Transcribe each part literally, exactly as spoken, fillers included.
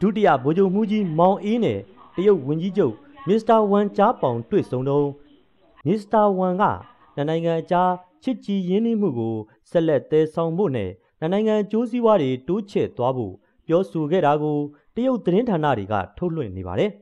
ဒုတိယဗိုလ်ချုပ်မှုကြီးမောင်အေးနဲ့တရုတ်ဝန်ကြီးချုပ်မစ္စတာဝမ်ဂျာပောင်တွေ့ဆုံတော့မစ္စတာဝမ်ကနိုင်ငံအကြားချစ်ကြည်ရင်းနှီးမှုကိုဆက်လက်တည်ဆောင်ဖို့နဲ့နိုင်ငံကျိုးစည်းဝါးတွေတိုးချဲ့သွားဖို့ပြောဆိုခဲ့တာကိုတရုတ်သတင်းဌာနတွေကထုတ်လွှင့်နေပါတယ်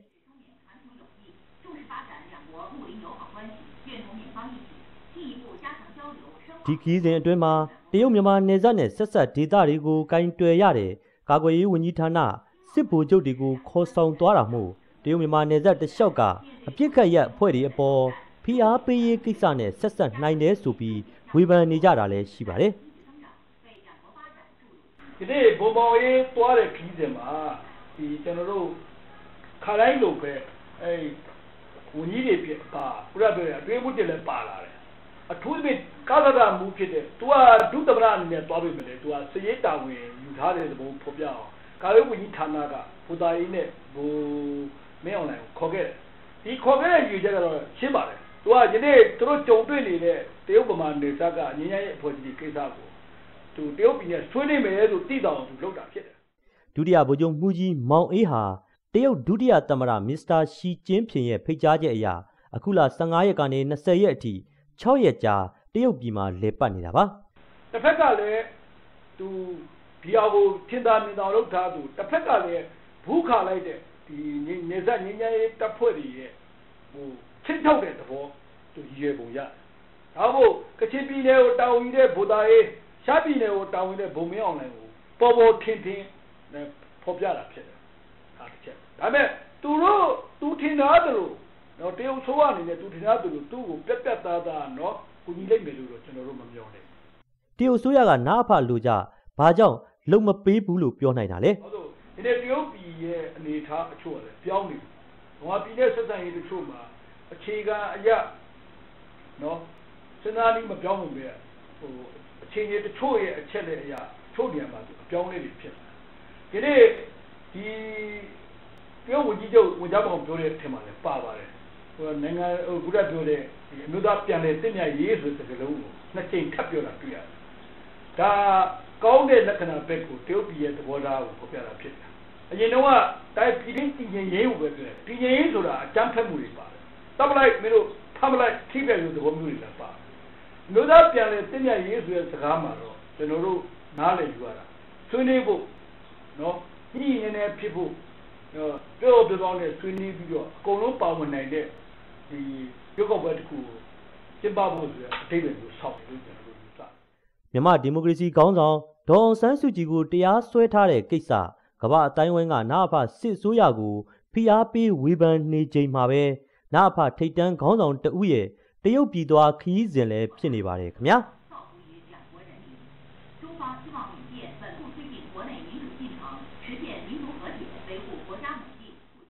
ဒီခီးစဉ်အတွင်းမှာတရုတ်မြန်မာနယ်စပ်နဲ့ဆက်ဆက်ဒေသတွေကိုကင်တွယ်ရတဲ့ကာကွယ်ရေးဝန်ကြီးဌာနစစ်ဗိုလ်ချုပ်တွေကိုခေါ်ဆောင်သွားတာမို့တရုတ်မြန်မာနယ်စပ်တလျှောက်ကအပြစ်ခတ်ရက်အဖွဲ့တွေအပေါ်ဖိအားပေးရေးကိစ္စနဲ့ဆက်ဆက်နိုင်တယ်ဆိုပြီးဝေဖန်နေကြတာလည်းရှိပါတယ်ဒီနေ့ဘုံဘောင်ရေးသွားတဲ့ခီးစဉ်မှာဒီကျွန်တော်တို့ခါတိုင်းလိုပဲအဲဝန်ကြီးတွေပြပါဘုရားပြောရအတွင်းမှုတွေလည်းပါလာတယ်အထူးသဖြင့်ကာသဒမှုဖြစ်တဲ့သူကဒုသမရအနေနဲ့သွားပြီမယ်လေသူကစရိတ်တာဝန်ယူထားတဲ့သဘောဖော်ပြအောင်ကာယဝန်ကြီးဌာနကဘုသားရေးနဲ့ဘိုးမင်းအောင်လိုင်ခေါ်ခဲ့တယ်ဒီခေါ်ခဲ့တဲ့ယူချက်ကတော့ရှင်းပါတယ်သူကယနေ့သူတို့ကြုံတွေ့နေတဲ့တရုတ်ဗမာနေဆက်ကငញ្ញရဲ့အဖွဲ့အစည်းကိစ္စကိုသူတရုတ်ပြည်နဲ့ဆွေးနွေးမယ်လို့တည်တော်သူလုပ်တာဖြစ်တယ်ဒုတိယဗိုလ်ချုပ်မှုကြီးမောင်အေးဟာတရုတ်ဒုတိယသမ္မတမစ္စတာရှီကျင်းဖျင်ရဲ့ဖိတ်ကြားချက်အရအခုလဆယ့်ငါးရက်ကနေ၂၀ရက်အထိ၆ရက်ကြာတရုတ်ပြည်မှာလဲပတ်နေတာပါတစ်ဖက်ကလည်းသူဒီအကိုထင်သာမြင်သာလုပ်ထားသူတစ်ဖက်ကလည်းဘူးခါလိုက်တဲ့ဒီနေဆက်ငញ្ញရေးတပ်ဖွဲ့တွေရဲ့ဟိုချင်းထောက်တဲ့သဘောသူရည်ရွယ်ပုံရဒါမို့ကချင်ပြည်နယ်ကိုတာဝန်ယူတဲ့ဗိုလ်သားရေးရှားပြည်နယ်ကိုတာဝန်တဲ့ဗိုလ်မင်းအောင်လှိုင်ကိုပေါ်ပေါ်ထင်ထင်နဲ့ဖော်ပြတာဖြစ်တယ်ဟာတစ်ချက်ဒါပေမဲ့သူတို့သူထင်သားတယ်လို့နော်တရုတ်ဆိုးရနေတဲ့သူထင်သားတယ်လို့သူ့ကိုပြက်ပြက်သားသားနော်ကိုကြီးလိုက်မယ်လို့တော့ကျွန်တော်တို့မပြောနဲ့တရုတ်ဆိုးရကနားဖလို့ကြဘာကြောင့်လုံမပေးဘူးလို့ပြောနိုင်တာလဲဟုတ်လို့ဒီနေ့တရုတ်ပြည်ရဲ့အနေအထားအချို့လည်းပြောင်းနေပြီ။ဘာပြည်နဲ့ဆက်ဆံရေးတချို့မှာအခြေခံအရာနော်စဉ်းစားပြီးမပြောင်းဘူးလေဟိုအခြေအနေတချို့ရဲ့အချက်နဲ့အရာချို့နေရာမှာအပြောင်းလဲတွေဖြစ်လာ။ဒီနေ့ဒီတရုတ်ဝန်ကြီးချုပ်ဝန်ကြီးပေါင်းပြောတဲ့အထက်မှာလည်းပါပါတယ်။ဟိုနိုင်ငံဟိုခုနပြောတဲ့ဒီအမျိုးသားပြန်လည်တည်မြဲရေးဆိုတဲ့စကားလုံးကိုနှစ်ကြိမ်ထပ်ပြောတာတွေ့ရတယ်။ဒါကောင်းတဲ့လက္ခဏာဘက်ကိုတရုတ်ပြည်ရဲ့သဘောထားကိုဖော်ပြတာဖြစ်တယ်။အရင်တော့တိုင်းပြည်ရင်းတည်ငြိမ်ရေးကိုပဲပြောတယ်။တည်ငြိမ်ရေးဆိုတာအကြမ်းဖက်မှုတွေပါတယ်။တပ်လိုက်မင်းတို့ဖမ်းလိုက်ထိပဲလို့သဘောမျိုးတွေလည်းပါတယ်။မျိုးသားပြန်လဲတင့်မြတ်ရေးဆိုတဲ့စကားမှာတော့ကျွန်တော်တို့နားလည်ယူရတာဆွေးနွေးဖို့နော်ညှိနေနေဖြစ်ဖို့နော်ပြောပြောကောင်းနဲ့ဆွေးနွေးပြီးတော့အကုန်လုံးပါဝင်နိုင်တဲ့ဒီရုပ်ောက်ပွဲတစ်ခုကိုကျင်းပဖို့ဆိုတဲ့အတိတ်တွေကိုဆောက်လို့ကျွန်တော်တို့ယူဆမြန်မာဒီမိုကရေစီခေါင်းဆောင်ဒေါ်အောင်ဆန်းစုကြည်ကိုတရားစွဲထားတဲ့ကိစ္စကမ္ဘာအတိုင်းဝိုင်းကနာအဖစစ်ဆိုးရကိုဖိအားပေးဝေဖန်နေချိန်မှာပဲနာအဖထိတ်တန်းခေါင်းဆောင်တဦးရဲ့တရုတ်ပြည်သွားခရီးစဉ်လည်းဖြစ်နေပါတယ်ခင်ဗျာ